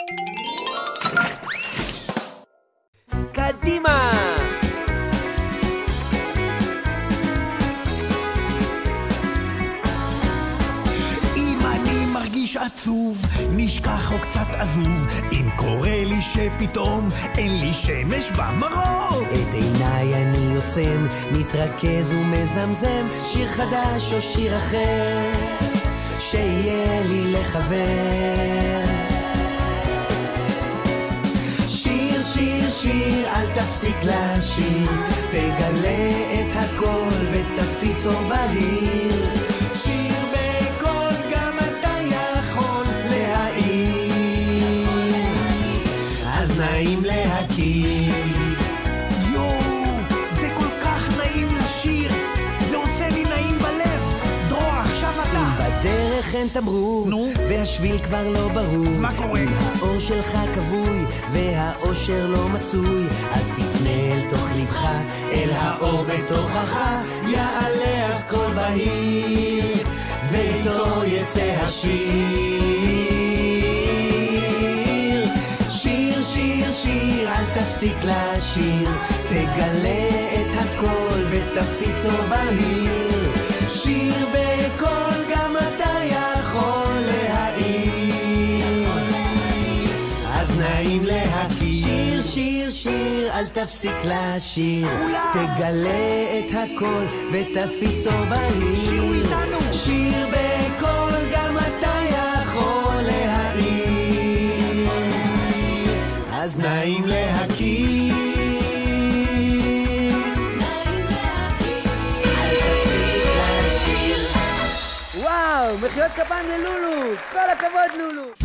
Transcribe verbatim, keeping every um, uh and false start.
קדימה! אם אני מרגיש עצוב, נשכח או קצת עזוב, אם קורה לי שפתאום אין לי שמש במרום, את עיניי אני יוצם, מתרכז ומזמזם, שיר חדש או שיר אחר, שיהיה לי לחבר. שיר, שיר, שיר, אל תפסיק לשיר, תגלה את הכל ותפיץ אור בהיר. שיר בקול, גם אתה יכול להעיר, אז נעים להכיר. יואו, זה כל כך נעים לשיר, זה עושה לי נעים בלב. דרור, עכשיו אתה. אם בדרך אין תמרור, נו? והשביל כבר לא ברור, מה קורה? אם האור שלך כבוי והאושר לא מצוי, אז תפנה אל תוך לבך, אל האור בתוכך, יעלה אז קול בהיר, ואיתו יצא השיר. שיר, שיר, שיר, אל תפסיק לשיר, תגלה את הכל ותפיץ אור בהיר. שיר בקול, גם אתה יכול להעיר, אז נעים להכיר. שיר, שיר, שיר, אל תפסיק לשיר, תגלה את הכל ותפיץ אור בהיר. שירו איתנו. שיר בקול, גם אתה יכול להעיר, אז נעים להכיר. אל תפסיק לשיר. וואו, מחיאות כפיים ללולו! כל הכבוד לולו!